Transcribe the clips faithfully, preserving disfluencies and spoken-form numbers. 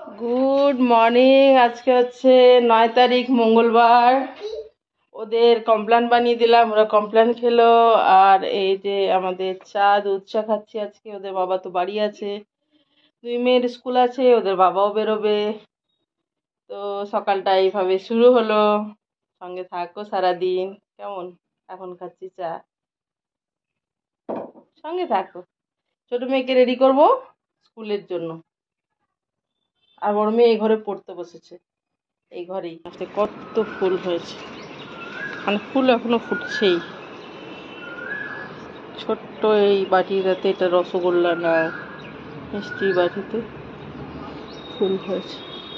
Good morning. আজকে হচ্ছে নয় তারিখ মঙ্গলবার। ওদের কমপ্লেন বানিয়ে দিলাম, ওরা কমপ্লেন খেলো। আর এই যে আমাদের চা, দুধ চা খাচ্ছি আজকে। ওদের বাবা তো বাড়ি আছে, দুই মেয়ের স্কুল আছে, ওদের বাবাও বেরোবে। তো সকালটা এইভাবে শুরু হলো। সঙ্গে থাকো সারাদিন। কেমন? এখন খাচ্ছি চা, সঙ্গে থাকো। ছোট মেয়েকে রেডি করব স্কুলের জন্য, আর বড় মেয়ে এই ঘরে পড়তে বসেছে। এই ঘরেই কত ফুল হয়েছে, মানে ফুল এখনো ফুটছেই। ছোট্ট এই বাটিটাতে, এটা রসগোল্লা না মিষ্টি বাটিতে ফুল হয়েছে।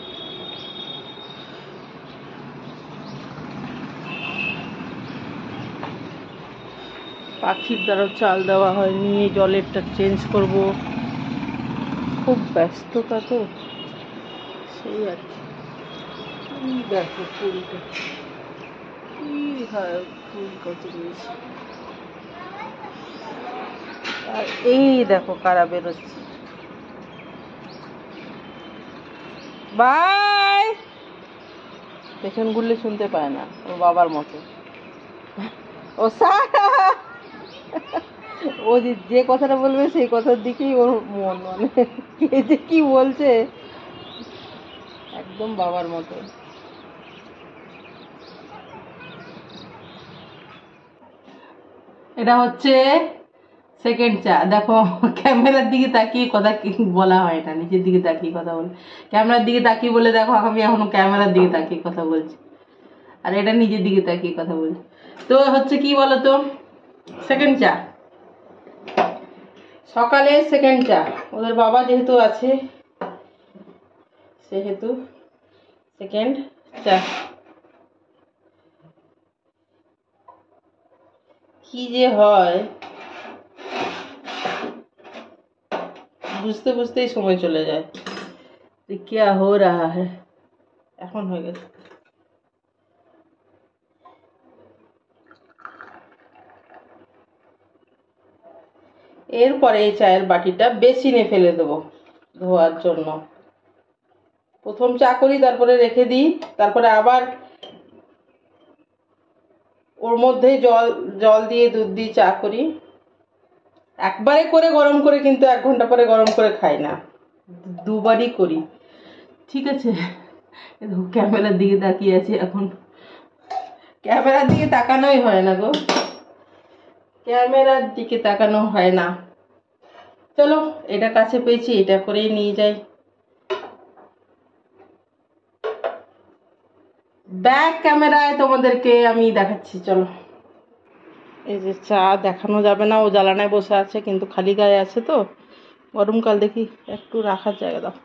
পাখির দ্বারা চাল দেওয়া হয়নি, জলেরটা চেঞ্জ করব। খুব ব্যস্ততা তো, সেই আর কি। দেখো ফুলটা কি হয়, ফুল কত রয়েছে। আর এই দেখো কারা বেরোচ্ছে। বাই। পেছন ঘুরলে শুনতে পায় না, ওর বাবার মতো। ও সারা, ও যে কথাটা বলবে সেই কথার দিকেই ওর মন, মানে কে যে কি বলছে একদম বাবার মতো। এটা হচ্ছে সেকেন্ড চা। দেখো ক্যামেরার দিকে তাকিয়ে কথা বলা হয় না, নিজের দিকে তাকিয়ে কথা বলে। ক্যামেরার দিকে তাকিয়ে বলে দেখো আমি এখনো ক্যামেরার দিকে তাকিয়ে কথা বলছি, আর এটা নিজের দিকে তাকিয়ে কথা বলছি। তো হচ্ছে কি বলতো, সেকেন্ড চা, সকালে সেকেন্ড চা। ওদের বাবা যেহেতু আছে সেহেতু সেকেন্ড চা। কি যে হয় বুঝতে বুঝতেই সময় চলে যায়। क्या हो रहा है। এখন হয়ে গেছে। এরপরে এই চায়ের বাটিটা বেসিনে ফেলে দেবো ধোয়ার জন্য। প্রথম চা করি, তারপরে রেখে দিই, তারপরে আবার ওর মধ্যে জল জল দিয়ে দুধ দিয়ে চা করি। একবারে করে গরম করে কিন্তু এক ঘন্টা পরে গরম করে খাই না, দুবারই করি। ঠিক আছে, ক্যামেরার দিকে তাকিয়ে আছি এখন। ক্যামেরার দিকে তাকানোই হয় না গো, ক্যামেরার দিকে তাকানো হয় না। চলো, এটা কাছে পেয়েছি, এটা করেই নিয়ে যাই। ব্যাক ক্যামেরায় তোমাদেরকে আমি দেখাচ্ছি, চলো। এই যে চা দেখানো যাবে না, ও জ্বালানায় বসে আছে, কিন্তু খালি গায়ে আছে তো, গরমকাল, দেখি একটু রাখার জায়গা দাও।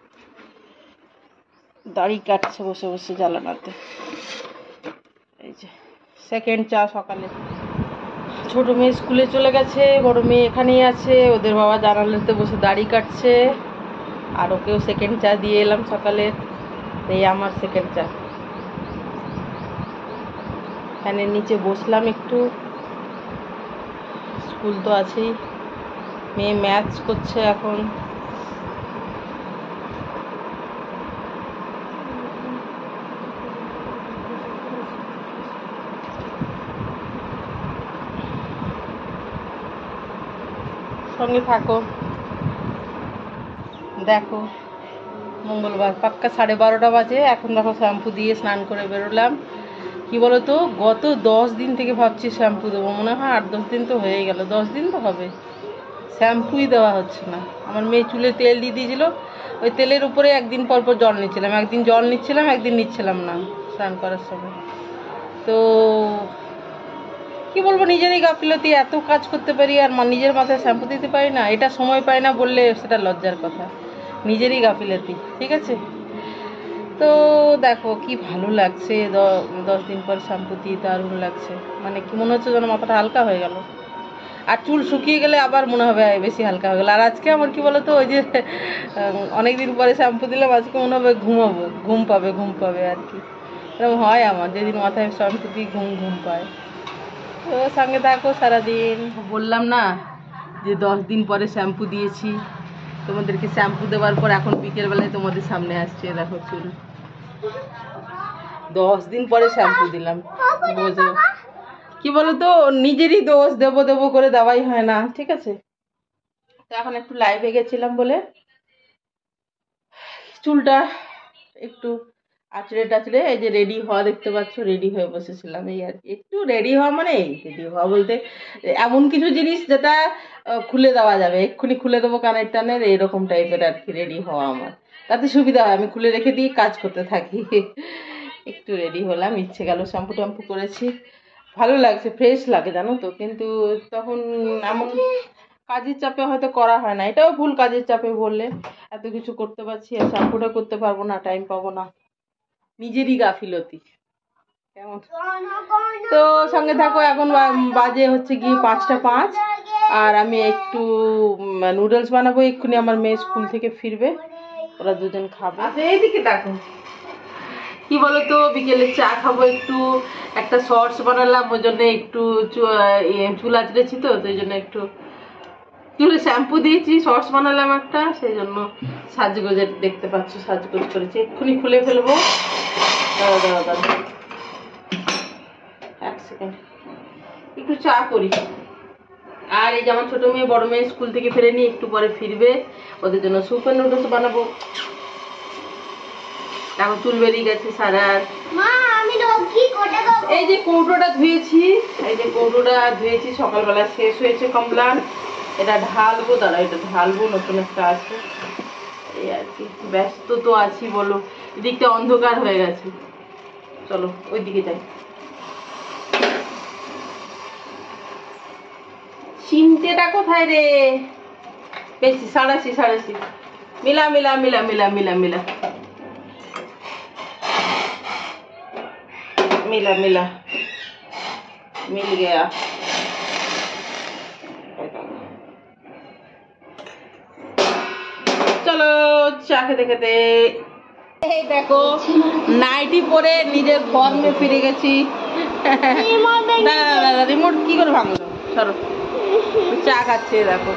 দাড়ি কাটছে বসে বসে জ্বালানাতে। এই যে সেকেন্ড চা সকালে। ছোট মেয়ে স্কুলে চলে গেছে, বড় মেয়ে এখানেই আছে, ওদের বাবা জানালাতে বসে দাড়ি কাটছে। আর ওকেও সেকেন্ড চা দিয়ে এলাম সকালে। এই আমার সেকেন্ড চা। ফ্যানের নিচে বসলাম একটু, স্কুল তো আছেই। মেয়ে ম্যাথস করছে এখন। সঙ্গে থাকো, দেখো। মঙ্গলবার পাক্কা সাড়ে বারোটা বাজে। এখন দেখো শ্যাম্পু দিয়ে স্নান করে বেরোলাম। কি বলতো, গত দশ দিন থেকে ভাবছি শ্যাম্পু দেবো, মনে হয় আট দশ দিন তো হয়ে গেল, দশ দিন তো হবে, শ্যাম্পুই দেওয়া হচ্ছে না। আমার মেয়ে চুলে তেল দিয়ে দিয়েছিল, ওই তেলের উপরে একদিন পর পর জল নিচ্ছিলাম, একদিন জল নিচ্ছিলাম একদিন নিচ্ছিলাম না স্নান করার সময়। তো কি বলবো, নিজেরই গাফিলতি, এত কাজ করতে পারি আর নিজের মাথায় শ্যাম্পু দিতে পারি না। এটা সময় পাই না বললে সেটা লজ্জার কথা, নিজেরই গাফিলতি। ঠিক আছে, তো দেখো কি ভালো লাগছে, দশ দিন পর শ্যাম্পু দিয়ে দারুণ লাগছে। মানে কি মনে হচ্ছে যেন মাথাটা হালকা হয়ে গেল, আর চুল শুকিয়ে গেলে আবার মনে হবে বেশি হালকা হয়ে গেল। আর আজকে আমার কি বলতো, ওই যে অনেকদিন পরে শ্যাম্পু দিলাম, আজকে মনে হবে ঘুমাবো, ঘুম পাবে ঘুম পাবে আর কি। এরকম হয় আমার, যেদিন মাথায় শ্যাম্পু দিই ঘুম ঘুম পায়। তো সঙ্গে থাকো সারাদিন। বললাম না যে দশ দিন পরে শ্যাম্পু দিয়েছি, তোমাদেরকে শ্যাম্পু দেওয়ার পর এখন বিকেলবেলায় তোমাদের সামনে আসছে। দেখো চুল দশ দিন পরে শ্যাম্পু দিলাম। বোঝো কি বলতো, নিজেরই দোষ, দেবো দেবো করে দেওয়াই হয় না, ঠিক আছে। তো এখন একটু লাইভে গেছিলাম বলে চুলটা একটু আঁচড়ে টাচড়ে এই যে রেডি হওয়া দেখতে পাচ্ছ, রেডি হয়ে বসেছিলাম। এই আর কি, একটু রেডি হওয়া মানে এই রেডি হওয়া বলতে এমন কিছু জিনিস যেটা খুলে দেওয়া যাবে, এক্ষুনি খুলে দেবো কানের টানের, এইরকম টাইপের আর কি রেডি হওয়া। আমার তাতে সুবিধা হয়, আমি খুলে রেখে দিয়ে কাজ করতে থাকি। একটু রেডি হলাম, ইচ্ছে গেল শ্যাম্পু ট্যাম্পু করেছি, ভালো লাগছে, ফ্রেশ লাগে জানো তো। কিন্তু তখন এমন কাজের চাপে হয়তো করা হয় না, এটাও ভুল, কাজের চাপে বললে এত কিছু করতে পারছি আর শ্যাম্পুটা করতে পারবো না, টাইম পাবো না, নিজেরই গাফিলতি কেমন। তো সঙ্গে থাকো, এখন বাজে হচ্ছে কি পাঁচটা পাঁচ, আর আমি একটু নুডলস বানাবো এক্ষুনি। আমার মেয়ে স্কুল থেকে ফিরবে, ওরা দুজন খাবে। আচ্ছা এইদিকে দেখো, কি বলতো, বিকেলে চা খাবো, একটু একটা শর্টস বানালাম, ওই জন্য একটু চুল আঁচড়েছি তো, ওই জন্য একটু চুলে শ্যাম্পু দিয়েছি, শর্টস বানালাম একটা, সেই জন্য সাজগোজের দেখতে পাচ্ছ, সাজগোজ করেছি, এক্ষুনি খুলে ফেলবো। দাঁড়া দাঁড়া দাঁড়া এক সেকেন্ড, একটু চা করি। আর এই যে আমার ছোট মেয়ে বড় মেয়ে স্কুল থেকে ফিরেনি, একটু পরে ফিরবে, ওদের জন্য সুপার নুডলস বানাবো। এখন চুল বেরিয়ে গেছে সারা। এই যে কৌটোটা ধুয়েছি, এই যে কৌটোটা ধুয়েছি সকালবেলা, শেষ হয়েছে কমপ্লান, এটা ঢালবো, দাঁড়া এটা ঢালবো, নতুন একটা আছে, এই আর কি। ব্যস্ত তো আছি বলো, এদিকটা অন্ধকার হয়ে গেছে, চলো ওই দিকে যাই। চিনতেটা কোথায় রে, বেশি সাড়াছি সাড়াছি, মিলা মিলা মিলা মিলা মিলা মিলা मिला मिला मिल गया। চলো চা খেতে খেতে, এই দেখো নাইটি পরে নিজের ফর্মে ফিরে গেছি। রিমোট কি করে ভাঙলো, সরো। চা খাচ্ছে দেখো,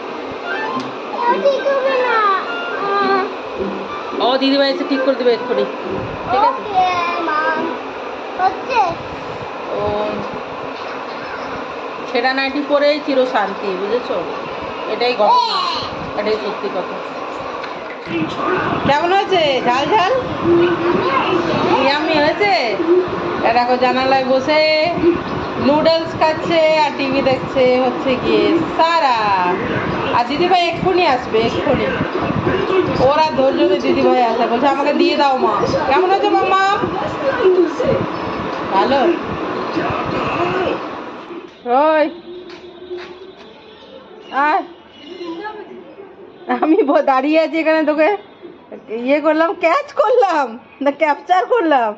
ও দিদিভাই এসে ঠিক করে দেবে এক্ষুনি, ঠিক আছে। ও সেটা নাইটি পরেই চির শান্তি, বুঝেছো, এটাই ঘটনা, এটাই সত্যি কথা। কেমন হয়েছে ঝাল ঝাল, ইয়ামি হয়েছে। দেখো জানালায় বসে নুডলস খাচ্ছে আর টিভি দেখছে হচ্ছে গিয়ে সারা। আর দিদিভাই এক্ষুনি আসবে, এক্ষুনি, ওরা ধৈর্য ধরে দিদিভাই আসে, বলছে আমাকে দিয়ে দাও মা। কেমন হয়েছে মামা, ভালো। ওই আয়, আমি দাঁড়িয়ে আছি এখানে, তোকে ইয়ে করলাম, ক্যাচ করলাম না ক্যাপচার করলাম,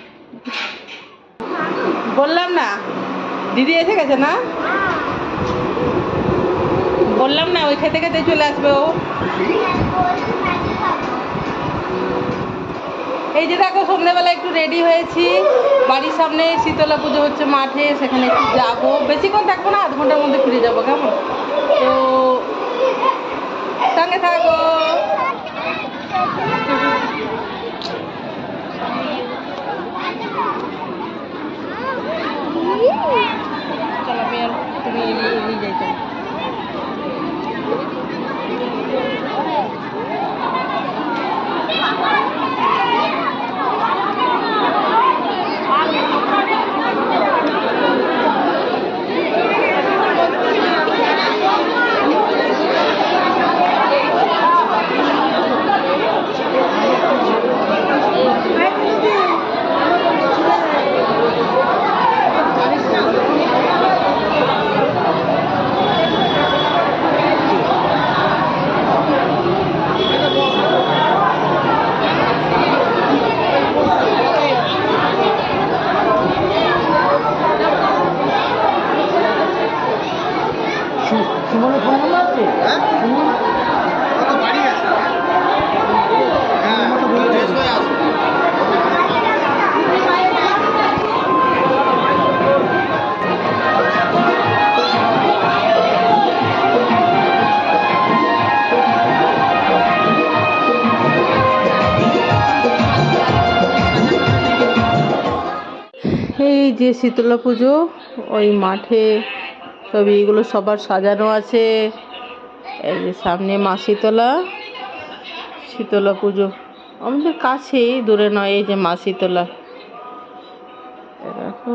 বললাম না দিদি এসে গেছে না, বললাম না ওই খেতে খেতে চলে আসবে ও। এই যে দেখো সন্ধ্যেবেলা একটু রেডি হয়েছি, বাড়ির সামনে শীতলা পুজো হচ্ছে মাঠে, সেখানে একটু যাবো, বেশিক্ষণ থাকবো না, আধ ঘন্টার মধ্যে ফিরে যাবো, কেমন। তো সঙ্গে থাকো। চলো আমি আর তুমি নিয়ে যাইতে। এই যে শীতলা পুজো, ওই মাঠে সব এইগুলো সবার সাজানো আছে। এই যে সামনে মা শীতলা, শীতলা পুজো আমাদের কাছেই, দূরে নয়। এই যে মা শীতলা, দেখো।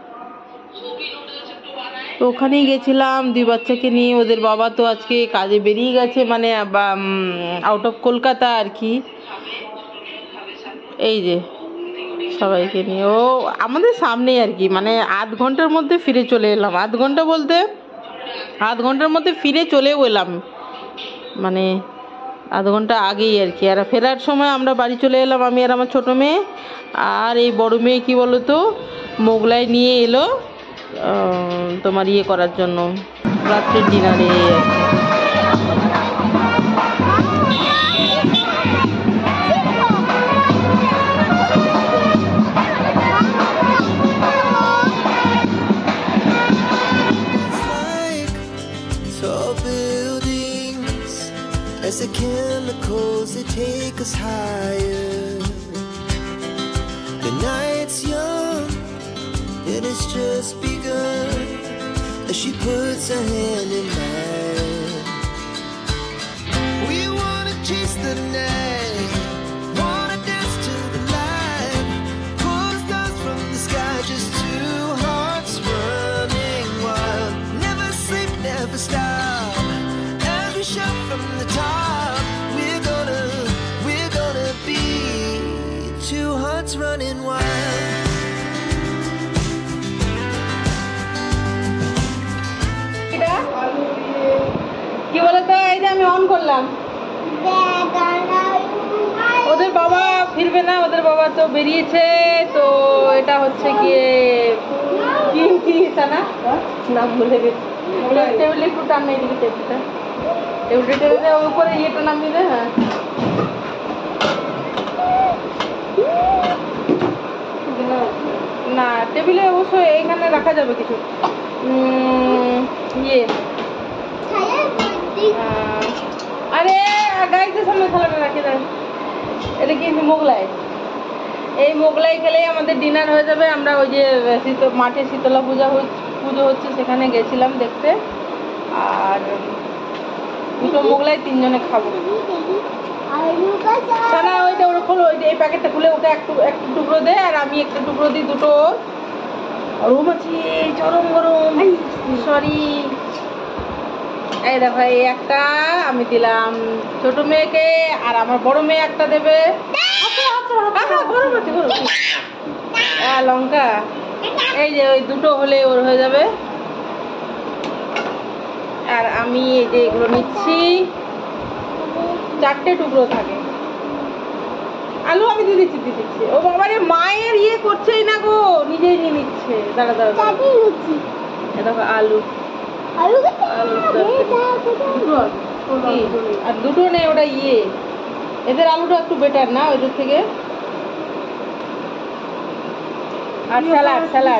তো ওখানেই গেছিলাম দুই বাচ্চাকে নিয়ে। ওদের বাবা তো আজকে কাজে বেরিয়ে গেছে, মানে আউট অফ কলকাতা আর কি। এই যে সবাইকে নিয়ে, ও আমাদের সামনেই আর কি, মানে আধ ঘন্টার মধ্যে ফিরে চলে এলাম। আধ ঘন্টা বলতে আধ ঘন্টার মধ্যে ফিরে চলেও এলাম, মানে আধ ঘন্টা আগেই আর কি। আর ফেরার সময় আমরা বাড়ি চলে এলাম, আমি আর আমার ছোটো মেয়ে। আর এই বড় মেয়ে কী বলো তো, মোগলাই নিয়ে এলো তোমার ইয়ে করার জন্য, রাত্রের ডিনারে আর কি। As the chemicals, they take us higher. The night's young, and it's just begun. As she puts her hand in mine, we wanna chase the night, wanna dance to the light. Pull stars from the sky, just two hearts running wild. Never sleep, never stop. Every shot from the top, we're gonna, we're gonna be two hearts running wild. কি বলতো, এই যে আমি on করলাম, ওদের বাবা ফিরবে না, ওদের বাবা তো বেরিয়েছে। তো এটা হচ্ছে গিয়ে কি কি না না ভুলে গেছি। টেবিলে একটু টান নেই দিকে, টেবিলটা টেবিলটা টেবিলে উপরে ইয়েটা নামিয়ে দে। হ্যাঁ, না টেবিলে অবশ্যই এইখানে রাখা যাবে কিছু ইয়ে। আরে গাড়িতে সামনে থালাটা রাখে দেয়। এটা কিন্তু মোগলাই, এই মোগলাই খেলেই আমাদের ডিনার হয়ে যাবে। আমরা ওই যে শীত মাঠে শীতলা পূজা পুজো হচ্ছে সেখানে গেছিলাম দেখতে। আর দুটো মোগলাই তিনজনে খাবো। না ওইটা ওরা খোলো, ওইটা এই প্যাকেটটা খুলে ওটা একটু একটু টুকরো দে, আর আমি একটা টুকরো দিই। দুটো রুম আছে, চরম গরম, সরি। এই দেখো, এই একটা আমি দিলাম ছোট মেয়েকে, আর আমার বড় মেয়ে একটা দেবে। গরম আছে, গরম। হ্যাঁ, লঙ্কা। এই যে ওই দুটো হলে ওর হয়ে যাবে। আর আমি এই যে এগুলো নিচ্ছি, চারটে টুকরো থাকে। আলু আমি দিয়ে দিচ্ছি দিয়ে দিচ্ছি ও বাবারে, মায়ের ইয়ে করছেই না গো, নিজেই নিয়ে নিচ্ছে। দাঁড়া দাঁড়া, দেখো আলু, আর দুটো নেই, ওটা ইয়ে। এদের আলুটা একটু বেটার না ওদের থেকে। আর স্যালাড, স্যালাড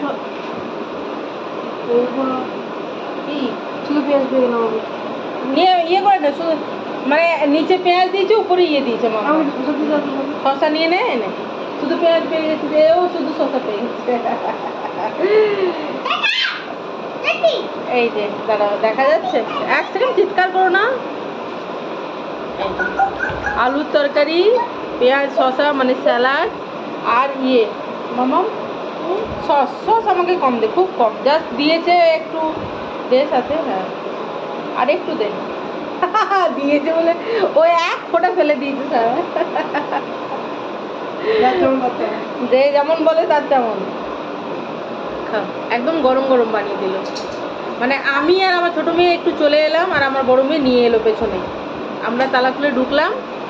কি শুধু পেঁয়াজ দিয়ে গেলাম নিয়ে ইয়ে করে না, শুধু মানে নিচে পেঁয়াজ দিয়েছে, উপরে ইয়ে দিয়েছে। মা শসা নিয়ে নে, এনে শুধু পেঁয়াজ পেয়ে গেছে, ও শুধু শসা পেয়ে গেছে। এই যে দাঁড়া, দেখা যাচ্ছে? এক সেকেন্ড চিৎকার করো না। আলুর তরকারি, পেঁয়াজ, শসা মানে স্যালাড, আর ইয়ে মামাম সস। সস আমাকে কম দে, খুব কম, জাস্ট দিয়েছে একটু দে সাথে। হ্যাঁ, আর একটু দে। দিয়েছে বলে ও এক ফোঁটা ফেলে দিয়েছে স্যার। যে যেমন বলে তার তেমন। একদম গরম গরম বানিয়ে দিল। মানে আমি আর আমার ছোটো মেয়ে একটু চলে এলাম, আর আমার বড় মেয়ে নিয়ে এলো পেছনে। আমরা তালা খুলে ঢুকলাম।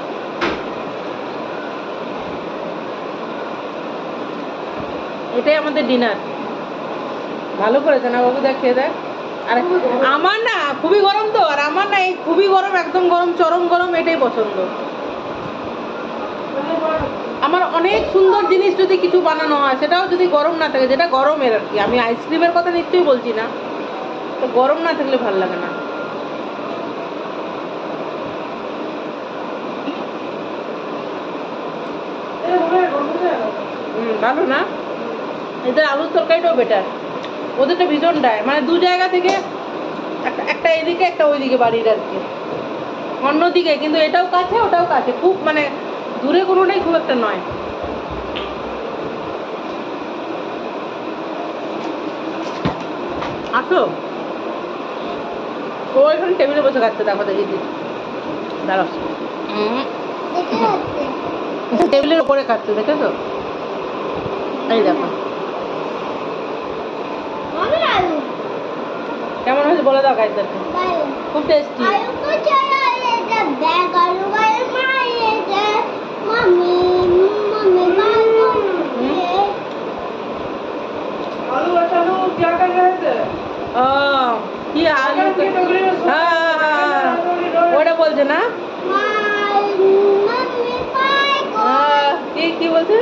এটাই আমাদের ডিনার। ভালো করেছে না বাবু? দেখ খেয়ে দেখ। আর আমার না খুবই গরম তো, আর আমার না এই খুবই গরম, একদম গরম, চরম গরম, এটাই পছন্দ আমার। অনেক সুন্দর জিনিস যদি কিছু বানানো হয়, সেটাও যদি গরম না থাকে, যেটা গরমের আর কি, আমি আইসক্রিমের কথা নিশ্চয়ই বলছি না, তো গরম না থাকলে ভালো লাগে না। হুম, ভালো না? এদের আলুর তরকারিটাও বেটার, ওদেরটা ভীষণ ডায়, মানে দু জায়গা থেকে একটা একটা এদিকে একটা ওইদিকে বাড়ির আর কি, অন্যদিকে, কিন্তু এটাও কাছে ওটাও কাছে, খুব মানে দূরে কোনোটাই খুব একটা নয়। আসো, ও এখানে টেবিলে বসে খাচ্ছে, দেখো দেখি দাঁড়াও, টেবিলের উপরে খাচ্ছে, দেখেছো? এই দেখো কেমন হয়েছে বলে দাও গাইডারকে। খুব টেস্টি। কি আলু, হ্যাঁ ওটা বলছে না, কি কি বলছে,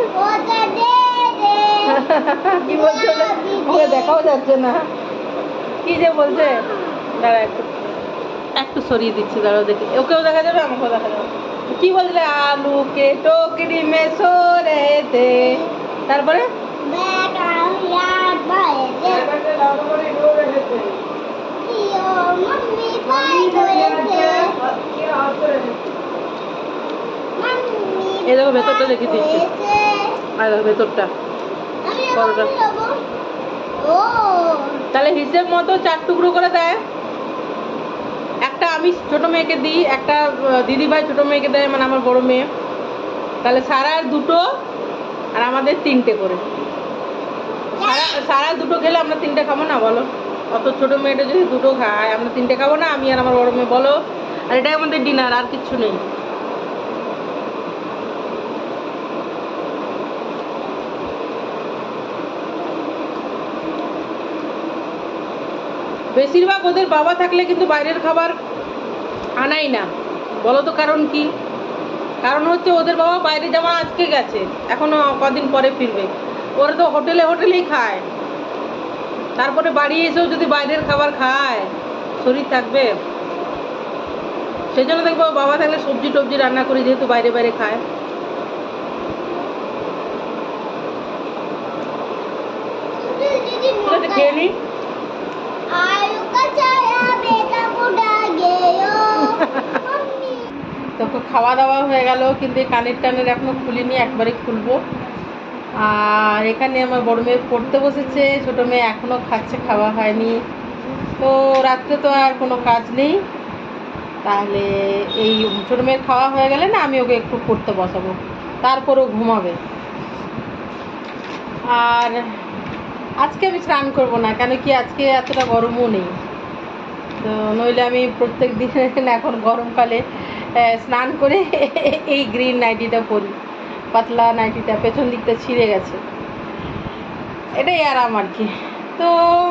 কি বলছে ওকে দেখাও যাচ্ছে না, কি যে বলছে, দাঁড়া একটু একটু সরিয়ে দিচ্ছি, দাঁড়াও দেখি, ওকেও দেখা যাবে আমাকেও দেখা যাবে। কি বলছিলে, আলু কে টোকরি মে সরেতে, তারপরে এই দেখো ভেতরটা দেখে দিচ্ছি, আর দেখো ভেতরটা পরোটা, তাহলে হিসেব মতো চার টুকরো করে দেয়, একটা আমি ছোট মেয়েকে দিই, একটা দিদি ভাই ছোট মেয়েকে দেয়, মানে আমার বড় মেয়ে, তাহলে সারার দুটো আর আমাদের তিনটে করে, সারা সারা দুটো খেলে আমরা তিনটে খাবো না বলো, অত ছোট মেয়েটা যদি দুটো খায় আমরা তিনটে খাবো না, আমি আর আমার বড় মেয়ে, বলো? আর এটাই আমাদের ডিনার, আর কিচ্ছু নেই। বেশিরভাগ ওদের বাবা থাকলে কিন্তু বাইরের খাবার আনাই না, বলো তো কারণ কি? কারণ হচ্ছে ওদের বাবা বাইরে যাওয়া আজকে গেছে, এখনো কদিন পরে ফিরবে, ওরা তো হোটেলে হোটেলেই খায়, তারপরে বাড়ি এসেও যদি বাইরের খাবার খায় শরীর থাকবে? সেই জন্য দেখবো বাবা থাকলে সবজি টবজি রান্না করি, যেহেতু বাইরে বাইরে খায়। খেয়ে নি তো খাওয়া দাওয়া হয়ে গেল, কিন্তু এই কানের টানের এখনো খুলিনি, একবারে খুলবো। আর এখানে আমার বড় মেয়ে পড়তে বসেছে, ছোট মেয়ে এখনো খাচ্ছে, খাওয়া হয়নি। তো রাত্রে তো আর কোনো কাজ নেই, তাহলে এই ছোট মেয়ের খাওয়া হয়ে গেলে না আমি ওকে একটু পড়তে বসাবো, তারপরও ঘুমাবে। আর আজকে আমি স্নান করবো না, কেন কি আজকে এতটা গরমও নেই, তো নইলে আমি প্রত্যেক দিন এখন গরমকালে স্নান করে এই গ্রিন নাইটিটা পরি, পাতলা নাইটিটা, পেছন দিকটা ছিঁড়ে গেছে, এটাই আরাম আর কি। তো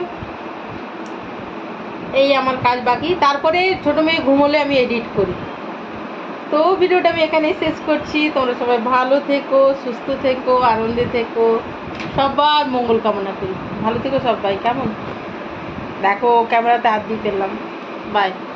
এই আমার কাজ বাকি, তারপরে ছোট মেয়ে ঘুমোলে আমি এডিট করি। তো ভিডিওটা আমি এখানেই শেষ করছি। তোমরা সবাই ভালো থেকো, সুস্থ থেকো, আনন্দে থেকো, সবার মঙ্গল কামনা করি। ভালো থেকো সবাই, কেমন? দেখো ক্যামেরাতে হাত দিয়ে ফেললাম, বাই।